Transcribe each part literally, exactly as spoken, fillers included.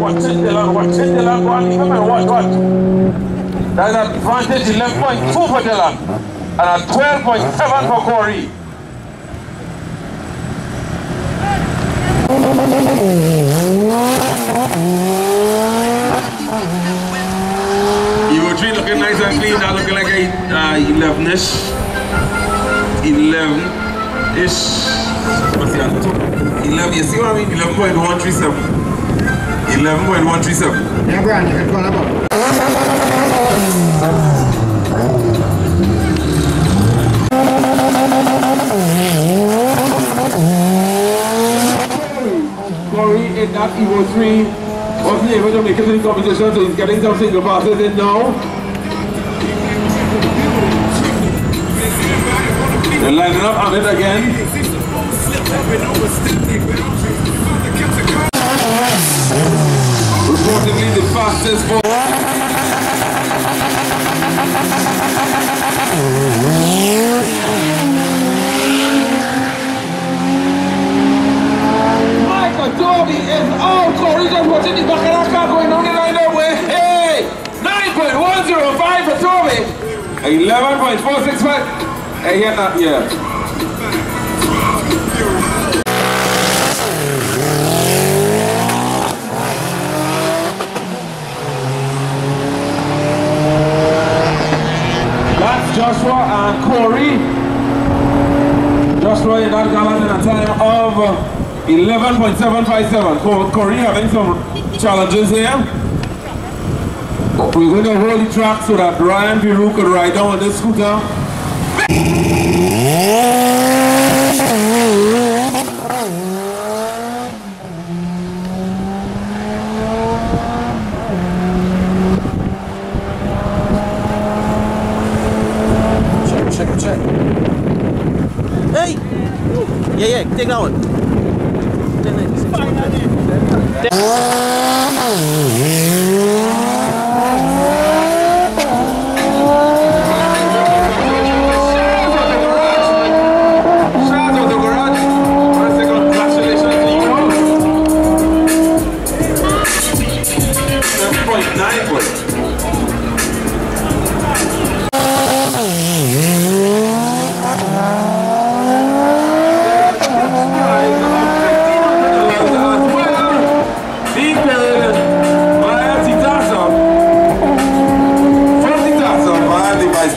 watch it, Dylan, watch it, Dylan, go on, come and watch, watch. That's an advantage eleven point two for Dylan, and a twelve point seven for Corey. Evo three looking nice and clean, now looking like a uh, eleven-ish. eleven-ish. What's the other two? eleven, you see what I mean? eleven point one three seven. eleven point one three seven. Yeah, Brian, you can call him up. Corey in that Evo three wasn't able to make it in the competition, so he's getting some single passes in now. They're lining up on it again. Reportedly the fastest ball. Michael Dobie is out. Corey just watching the back of that car going on the line that way. Hey! nine point one zero five for Dobie. eleven point four six five. Hey, yeah, not yet. That's Joshua and Corey. Joshua in that gallon in a time of eleven point seven five seven. Corey having some challenges here. We're going to hold the track so that Ryan Peru could ride down on this scooter. Check, check, check. Hey! Yeah, yeah, take that one.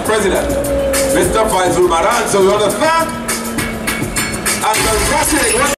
Mister Faisal Maran, so you want to thank and congratulate